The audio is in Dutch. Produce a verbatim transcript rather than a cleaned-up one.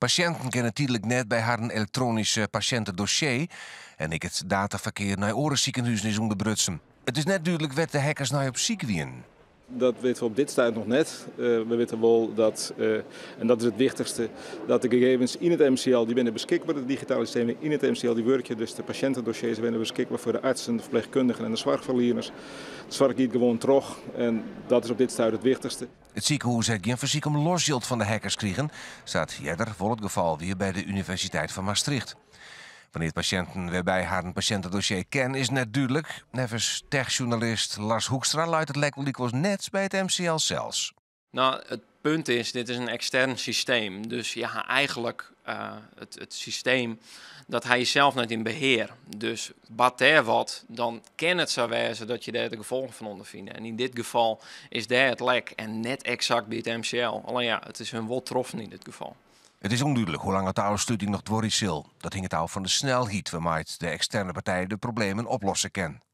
Patiënten kennen tijdelijk net bij haar een elektronische patiëntendossier en ik het dataverkeer naar Orenziekenhuizen is onderbrutsen. Het is net duidelijk wat de hackers nou op ziek wien. Dat weten we op dit stadium nog net. Uh, we weten wel dat, uh, en dat is het wichtigste, dat de gegevens in het M C L die zijn beschikbaar, de digitale systemen in het M C L die werken, dus de patiëntendossiers zijn beschikbaar voor de artsen, de verpleegkundigen en de zorgverleners. De zorg gaat gewoon terug en dat is op dit stadium het wichtigste. Het ziekenhuis heeft geen verziek om losgeld van de hackers kregen, staat eerder voor het geval weer bij de Universiteit van Maastricht. Wanneer patiënten waarbij haar een patiëntendossier kennen is net duidelijk. Nevens techjournalist Lars Hoekstra luidt het lek wel net bij het M C L zelfs. Nou, het punt is, dit is een extern systeem. Dus ja, eigenlijk uh, het, het systeem, dat hij zelf net in beheer. Dus bad er wat, dan kan het zo wezen dat je daar de gevolgen van ondervindt. En in dit geval is daar het lek en net exact bij het M C L. Alleen ja, het is hun wel troffen in dit geval. Het is onduidelijk hoe lang het oude studie nog doorie zal. Dat hing het al van de snelheid waarmee de externe partij de problemen oplossen kan.